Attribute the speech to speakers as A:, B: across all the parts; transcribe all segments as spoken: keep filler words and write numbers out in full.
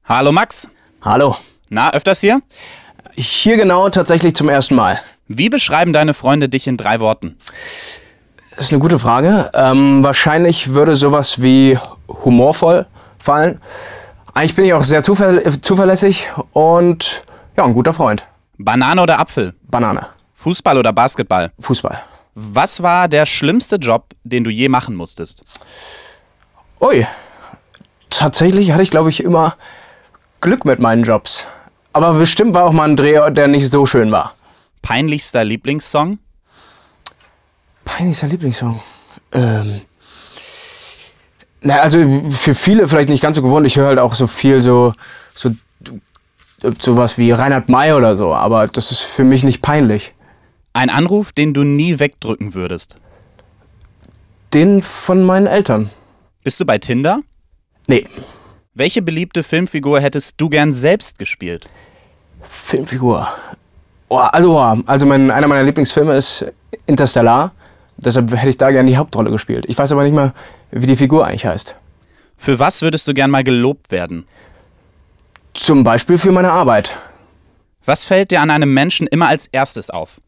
A: Hallo Max.
B: Hallo.
A: Na, öfters hier?
B: Hier genau tatsächlich zum ersten Mal.
A: Wie beschreiben deine Freunde dich in drei Worten?
B: Das ist eine gute Frage. Ähm, wahrscheinlich würde sowas wie humorvoll fallen. Eigentlich bin ich auch sehr zuver zuverlässig und ja, ein guter Freund.
A: Banane oder Apfel?
B: Banane.
A: Fußball oder Basketball?
B: Fußball.
A: Was war der schlimmste Job, den du je machen musstest?
B: Ui. Tatsächlich hatte ich, glaube ich, immer Glück mit meinen Jobs. Aber bestimmt war auch mal ein Dreh, der nicht so schön war.
A: Peinlichster Lieblingssong?
B: Peinlichster Lieblingssong? Ähm... Na, also für viele vielleicht nicht ganz so gewohnt. Ich höre halt auch so viel so, so sowas wie Reinhard May oder so. Aber das ist für mich nicht peinlich.
A: Ein Anruf, den du nie wegdrücken würdest?
B: Den von meinen Eltern.
A: Bist du bei Tinder?
B: Nee.
A: Welche beliebte Filmfigur hättest du gern selbst gespielt?
B: Filmfigur. Oh, also, also mein, einer meiner Lieblingsfilme ist Interstellar. Deshalb hätte ich da gerne die Hauptrolle gespielt. Ich weiß aber nicht mal, wie die Figur eigentlich heißt.
A: Für was würdest du gern mal gelobt werden?
B: Zum Beispiel für meine Arbeit.
A: Was fällt dir an einem Menschen immer als erstes auf?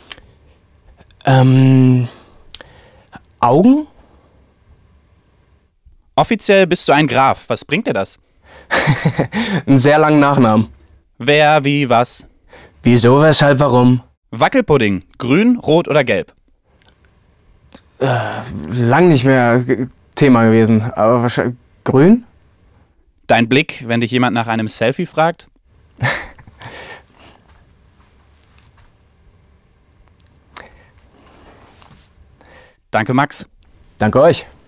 B: Ähm... Augen?
A: Offiziell bist du ein Graf. Was bringt dir das?
B: Einen sehr langen Nachnamen.
A: Wer, wie, was?
B: Wieso, weshalb, warum?
A: Wackelpudding. Grün, rot oder gelb?
B: Äh, lang nicht mehr Thema gewesen. Aber wahrscheinlich grün?
A: Dein Blick, wenn dich jemand nach einem Selfie fragt? Danke, Max.
B: Danke euch.